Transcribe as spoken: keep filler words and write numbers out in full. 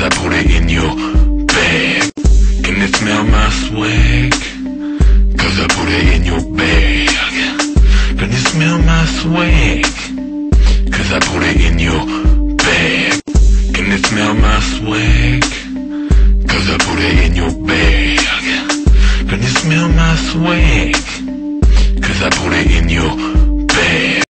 I put it in your bag. Can you smell my swag? Cause I put it in your bag. Can you smell my swag? Cause I put it in your bag. Can you smell my swag? Cause I put it in your bag. Can you smell my swag?